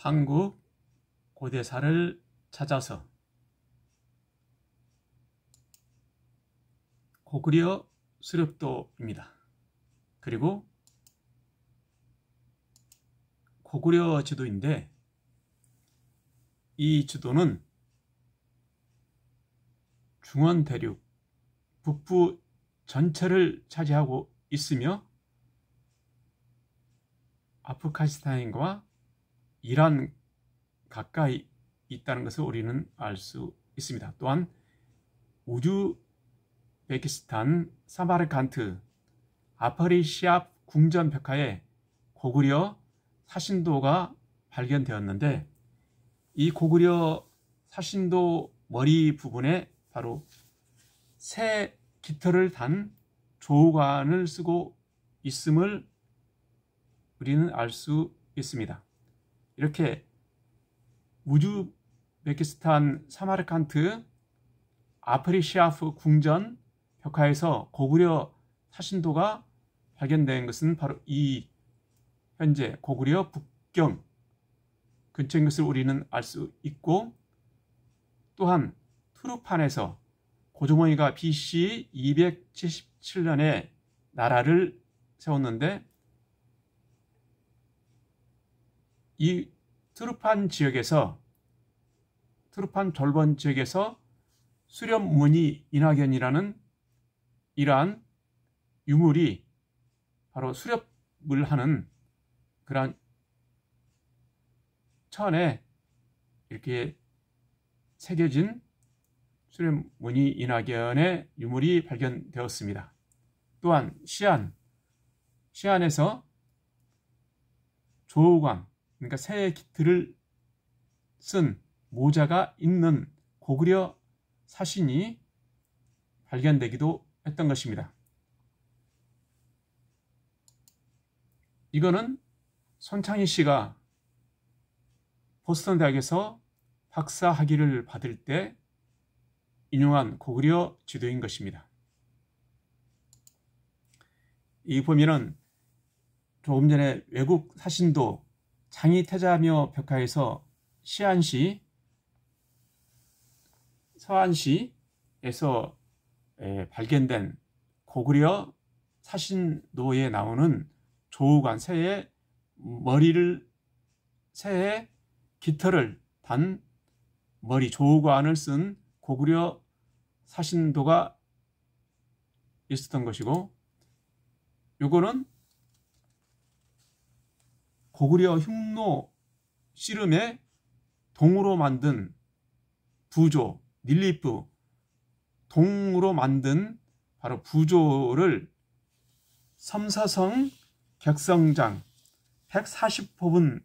한국 고대사를 찾아서 고구려 수렵도입니다. 그리고 고구려 지도인데 이 지도는 중원 대륙 북부 전체를 차지하고 있으며 아프가니스탄과 이란 가까이 있다는 것을 우리는 알 수 있습니다. 또한 우즈베키스탄 사마르칸트 아파리시압 궁전 벽화에 고구려 사신도가 발견되었는데 이 고구려 사신도 머리 부분에 바로 새 깃털을 단 조관을 쓰고 있음을 우리는 알 수 있습니다. 이렇게 우즈베키스탄 사마르칸트 아프리시아프 궁전 벽화에서 고구려 사신도가 발견된 것은 바로 이 현재 고구려 북경 근처인 것을 우리는 알 수 있고, 또한 투르판에서 고조머니가 BC 277년에 나라를 세웠는데 이 투르판 지역에서 투르판 졸본 지역에서 수렵무니 인하견이라는 이러한 유물이 바로 수렵을 하는 그러한 천에 이렇게 새겨진 수렵무니 인하견의 유물이 발견되었습니다. 또한 시안에서 조우광, 그러니까 새의 깃털을 쓴 모자가 있는 고구려 사신이 발견되기도 했던 것입니다. 이거는 손창희 씨가 보스턴 대학에서 박사 학위를 받을 때 인용한 고구려 지도인 것입니다. 이 보면은 조금 전에 외국 사신도 장이태자묘 벽화에서 시안시, 서안시에서 발견된 고구려 사신도에 나오는 조우관, 새의 깃털을 단 머리 조우관을 쓴 고구려 사신도가 있었던 것이고, 요거는 고구려 흉노 씨름의 동으로 만든 부조, 닐리프, 동으로 만든 바로 부조를 섬사성 객성장 140호분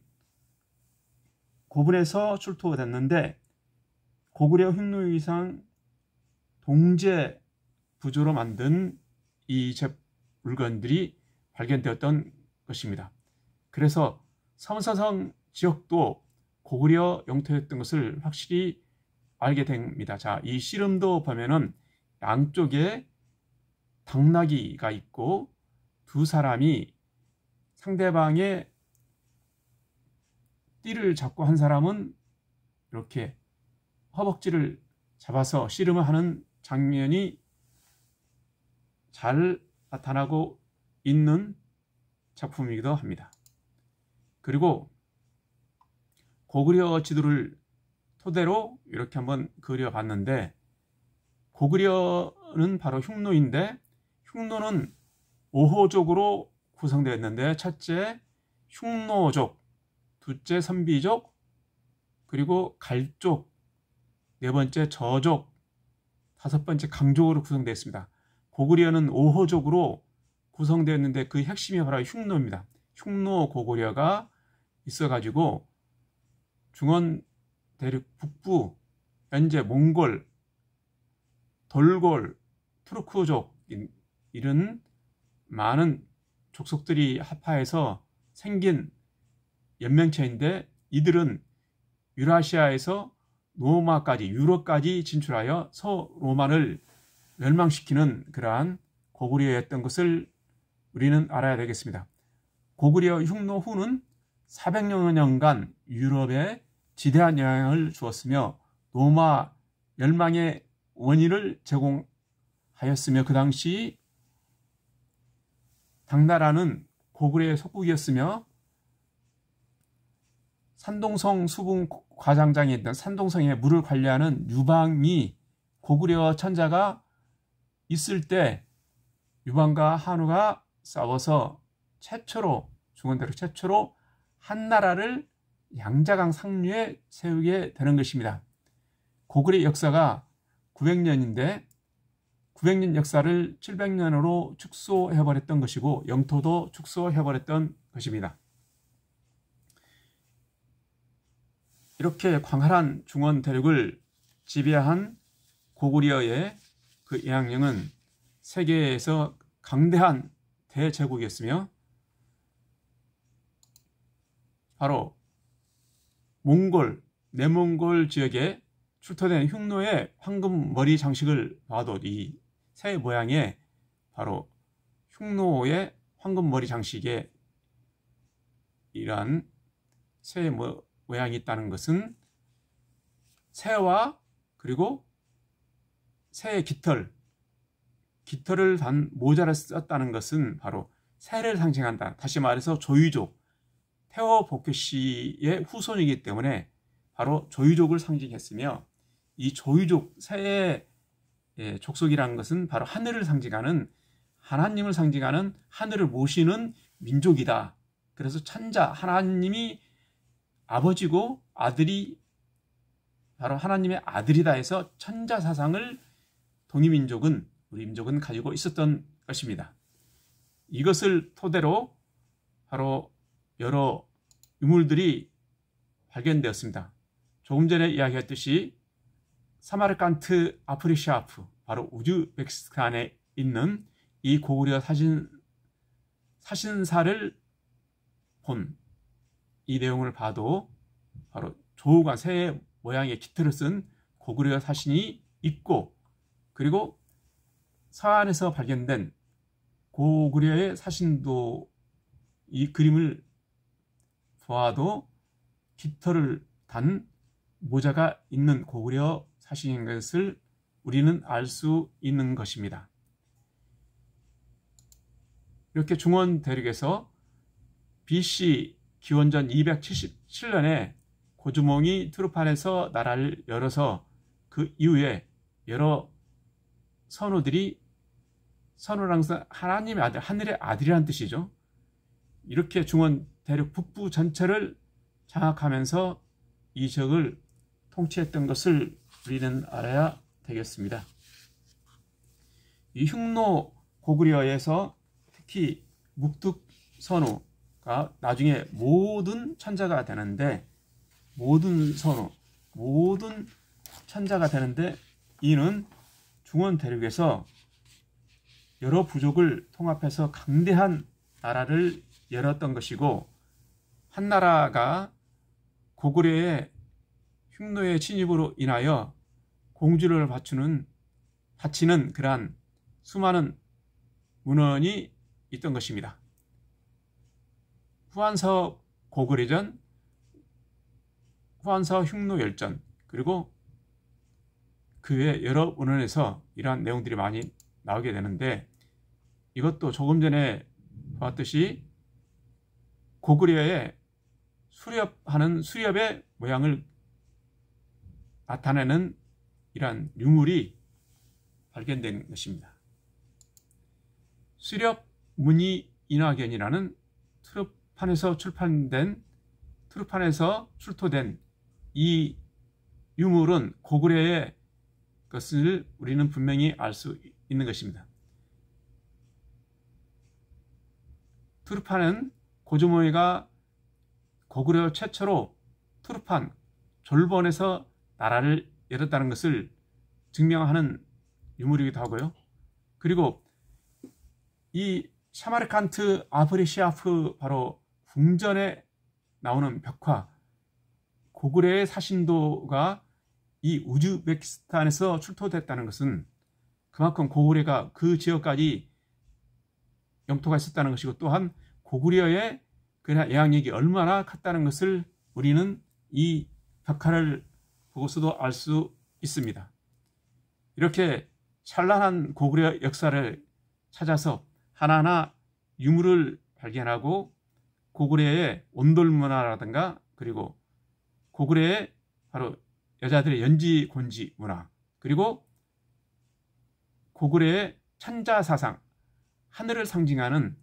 고분에서 출토됐는데 고구려 흉노유상 동제 부조로 만든 이 물건들이 발견되었던 것입니다. 그래서 섬사성 지역도 고구려 영토였던 것을 확실히 알게 됩니다. 자, 이 씨름도 보면은 양쪽에 당나귀가 있고 두 사람이 상대방의 띠를 잡고 한 사람은 이렇게 허벅지를 잡아서 씨름을 하는 장면이 잘 나타나고 있는 작품이기도 합니다. 그리고 고구려 지도를 토대로 이렇게 한번 그려봤는데 고구려는 바로 흉노인데 흉노는 5호족으로 구성되어 있는데 첫째 흉노족, 둘째 선비족, 그리고 갈족, 네 번째 저족, 다섯 번째 강족으로 구성되어 있습니다. 고구려는 5호족으로 구성되어 있는데 그 핵심이 바로 흉노입니다. 흉노 고구려가 있어가지고 중원 대륙 북부 현재 몽골, 돌골, 투르크족 이런 많은 족속들이 합하여서 생긴 연맹체인데 이들은 유라시아에서 로마까지 유럽까지 진출하여 서로마를 멸망시키는 그러한 고구려였던 것을 우리는 알아야 되겠습니다. 고구려 흉노 후는 400여 년간 유럽에 지대한 영향을 주었으며 로마 멸망의 원인을 제공하였으며 그 당시 당나라는 고구려의 속국이었으며 산동성 수분 과장장에 있던 산동성의 물을 관리하는 유방이 고구려 천자가 있을 때 유방과 한우가 싸워서 최초로 중원대륙 최초로 한나라를 양자강 상류에 세우게 되는 것입니다. 고구려 역사가 900년인데 900년 역사를 700년으로 축소해버렸던 것이고 영토도 축소해버렸던 것입니다. 이렇게 광활한 중원 대륙을 지배한 고구려의 그 영향력은 세계에서 강대한 대제국이었으며 바로 몽골, 내몽골 지역에 출토된 흉노의 황금 머리 장식을 봐도 이 새 모양의 바로 흉노의 황금 머리 장식에 이러한 새 모양이 있다는 것은 새와 그리고 새의 깃털을 단 모자를 썼다는 것은 바로 새를 상징한다. 다시 말해서 조유족, 태어복교씨의 후손이기 때문에 바로 조유족을 상징했으며 이 조유족, 새의 족속이라는 것은 바로 하늘을 상징하는 하나님을 상징하는 하늘을 모시는 민족이다. 그래서 천자, 하나님이 아버지고 아들이 바로 하나님의 아들이다 해서 천자 사상을 동이민족은 우리 민족은 가지고 있었던 것입니다. 이것을 토대로 바로 여러 유물들이 발견되었습니다. 조금 전에 이야기했듯이 사마르칸트 아프리샤프 바로 우즈베키스탄에 있는 이 고구려 사신사를 본 이 내용을 봐도 바로 조우가 새의 모양의 깃털을 쓴 고구려 사신이 있고 그리고 서안에서 발견된 고구려의 사신도 이 그림을 보아도 깃털을 단 모자가 있는 고구려 사신인 것을 우리는 알 수 있는 것입니다. 이렇게 중원 대륙에서 BC 기원전 277년에 고주몽이 투르판에서 나라를 열어서 그 이후에 여러 선우들이 선우라는 것은 하나님의 아들, 하늘의 아들이라는 뜻이죠. 이렇게 중원 대륙 북부 전체를 장악하면서 이 지역을 통치했던 것을 우리는 알아야 되겠습니다. 이 흉노 고구려에서 특히 묵뚝선우가 나중에 모든 천자가 되는데 모든 선우, 모든 천자가 되는데 이는 중원 대륙에서 여러 부족을 통합해서 강대한 나라를 열었던 것이고 한나라가 고구려의 흉노의 침입으로 인하여 공주를 바치는 그러한 수많은 문헌이 있던 것입니다. 후한서 고구려전, 후한서 흉노열전 그리고 그 외 여러 문헌에서 이러한 내용들이 많이 나오게 되는데 이것도 조금 전에 봤듯이 고구려의 수렵의 모양을 나타내는 이러한 유물이 발견된 것입니다. 수렵 문의 인화견이라는 트루판에서 출토된 이 유물은 고구려의 것을 우리는 분명히 알 수 있는 것입니다. 투르판은 고주몽이가 고구려 최초로 투르판 졸본에서 나라를 열었다는 것을 증명하는 유물이기도 하고요. 그리고 이 사마르칸트 아프리시아프 바로 궁전에 나오는 벽화 고구려의 사신도가 이 우즈베키스탄에서 출토됐다는 것은 그만큼 고구려가 그 지역까지 영토가 있었다는 것이고 또한 고구려의 그러나 영향력이 얼마나 컸다는 것을 우리는 이 벽화를 보고서도 알 수 있습니다. 이렇게 찬란한 고구려 역사를 찾아서 하나하나 유물을 발견하고 고구려의 온돌 문화라든가 그리고 고구려의 바로 여자들의 연지 곤지 문화 그리고 고구려의 천자사상 하늘을 상징하는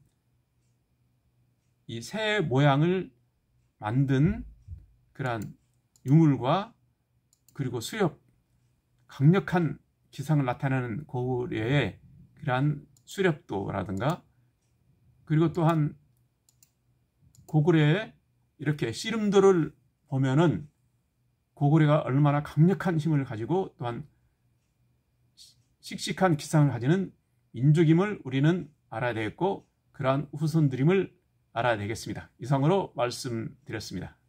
이 새 모양을 만든 그러한 유물과 그리고 수렵 강력한 기상을 나타내는 고구려의 그러한 수렵도라든가 그리고 또한 고구려의 이렇게 씨름도를 보면은 고구려가 얼마나 강력한 힘을 가지고 또한 씩씩한 기상을 가지는 민족임을 우리는 알아야 되겠고 그러한 후손들임을 알아야 되겠습니다. 이상으로 말씀드렸습니다.